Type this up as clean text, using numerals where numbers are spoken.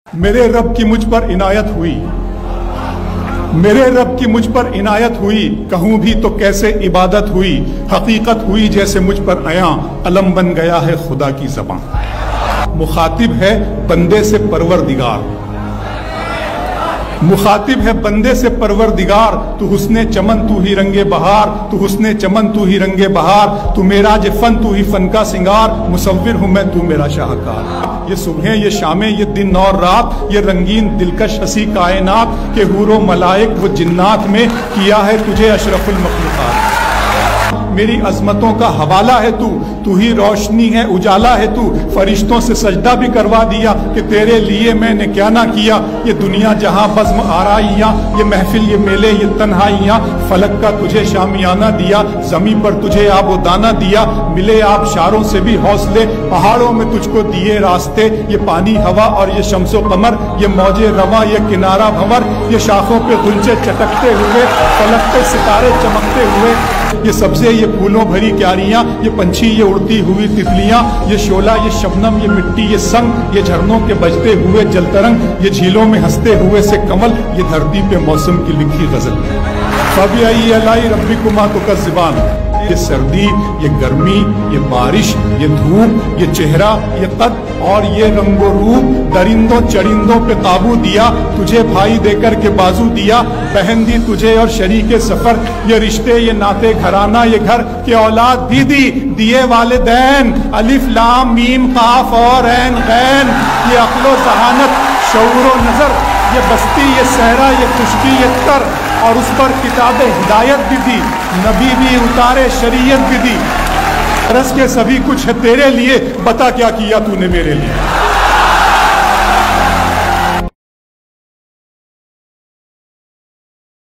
میرے رب کی مجھ پر عنایت ہوئی، میرے رب کی مجھ پر عنایت ہوئی، کہوں بھی تو کیسے عبادت ہوئی، حقیقت ہوئی جیسے مجھ پر عیاں، علم بن گیا ہے خدا کی زبان۔ مخاطب ہے بندے سے پروردگار، مخاطب ہے بندے سے پروردگار، تو حسن چمن تو ہی رنگ بہار، تو حسن چمن تو ہی رنگ بہار، تو میراج فن تو ہی فن کا سنگار، مصور ہوں میں تو میرا شاہکار۔ یہ صبحیں یہ شامیں یہ دن اور رات، یہ رنگین دلکش ہنسی کائنات، کہ حور و ملائک و جنات میں کیا ہے تجھے اشرف المخلوقات۔ میری عظمتوں کا حوالہ ہے تو ہی روشنی ہے اجالا ہے تو، فرشتوں سے سجدہ بھی کروا دیا کہ تیرے لیے میں نے کیا نہ کیا۔ یہ دنیا جہاں بزم آرائیاں، یہ محفل یہ میلے یہ تنہائیاں، فلک کا تجھے شامیانہ دیا، زمین پر تجھے آب و دانہ دیا، ملے آبشاروں سے بھی حوصلے، پہاڑوں میں تجھ کو دیے راستے، یہ پانی ہوا اور یہ شمس و قمر، یہ موج رواں یہ کنارہ بھنور، یہ شاخوں پہ غنچے چٹکتے ہوئے، فلک پہ ستارے چمکتے ہوئے، یہ سبزے یہ پھولوں بھری کیاریاں، یہ پنچھی یہ اڑتی ہوئی تتلیاں، یہ شعلہ یہ شبنم یہ مٹی یہ سنگ، یہ جھرنوں کے بجتے ہوئے جل ترنگ، یہ جھیلوں میں ہنستے ہوئے سے کمل، یہ دھرتی پہ موسم کی لکھی غزل۔ فَبِأَيِّ آلَاءِ رَبِّكُمَا تُكَذِّبَانِ، یہ سردی یہ گرمی یہ بارش یہ دھوپ یہ چہرہ یہ قد اور یہ رنگ و روپ، درندوں چرندوں پہ قابو دیا، تجھے بھائی دے کر کے بازو دیا، بہن دی تجھے اور شریک سفر، یہ رشتے یہ ناطے گھرانہ یہ گھر، کہ اولاد بھی دی دیے والدین، الف لام میم قاف اور عین غین، یہ عقل و ذہانت شعور و نظر، یہ بستی یہ صحرا یہ خشکی یہ تر، اور اس پر کتاب ہدایت بھی دی، نبی بھی اتارے شریعت بھی دی، رس کے سبھی کچھ ہے تیرے لیے، بتا کیا کیا تو نے میرے لیے۔